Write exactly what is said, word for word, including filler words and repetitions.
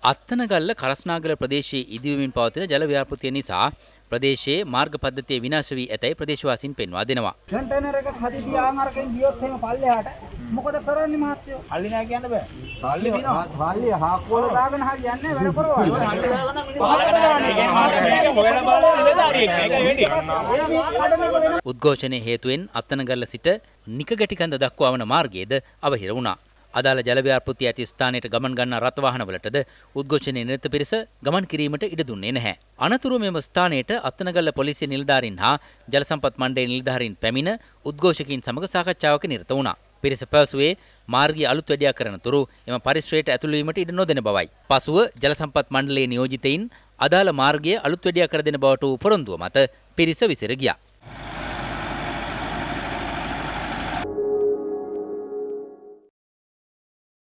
අත්තනගල්ල කරස්නාගල ප්‍රදේශයේ ඉදිවෙමින් පවතින ජල ව්‍යාපෘතිය නිසා ප්‍රදේශයේ මාර්ග පද්ධතිය විනාශ වී ඇතැයි ප්‍රදේශවාසීන් පෙන්වා දෙනවා. කන්ටේනර් එක හදිසි ආමාරකෙන් ගියොත් එහෙම පල්ලෙහාට මොකද කරන්නේ මහත්තයෝ? පල්ලි නෑ කියන්න බෑ. පල්ලි දිනවා. පල්ලි හාකුවල දාගෙන හරියන්නේ වැඩ කරවල. උද්ඝෝෂණයේ හේතුවෙන් අත්තනගල්ල සිට නිකගැටිකන්ද දක්වා වන මාර්ගයේද අවහිර වුණා. අදාළ ජල ව්‍යාපෘතිය ඇති ස්ථානයට ගමන් ගන්නා රථ වාහනවලටද උද්ඝෝෂණයේ නිරත පිරිස ගමන් කිරීමට ඉඩ දුන්නේ නැහැ. අනතුරුව මෙම ස්ථානයට අත්තනගල්ල පොලිසිය නිලධාරීන් හා ජල සම්පත් මණ්ඩලයේ නිලධාරීන් පැමිණ උද්ඝෝෂකයින් සමග සාකච්ඡාවක නිරත වුණා. පිරිස පැවසුවේ මාර්ගය අලුත් වැඩියා කරන තුරු එම පරිශ්‍රයට ඇතුළු වීමට ඉඩ නොදෙන බවයි. පසුව ජල සම්පත් මණ්ඩලයේ නියෝජිතයින් අදාළ මාර්ගය අලුත් වැඩියා කර දෙන බවට පොරොන්දුව මත පිරිස විසිර ගියා.